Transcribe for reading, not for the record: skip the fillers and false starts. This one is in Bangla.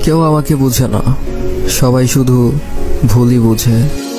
কেউ আমাকে বুঝে না, সবাই শুধু ভুলই বুঝে।